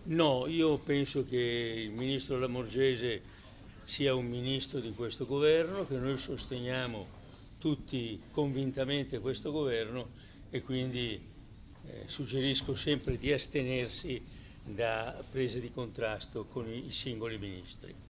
No, io penso che il ministro Lamorgese sia un ministro di questo governo, che noi sosteniamo tutti convintamente questo governo e quindi suggerisco sempre di astenersi da prese di contrasto con i singoli ministri.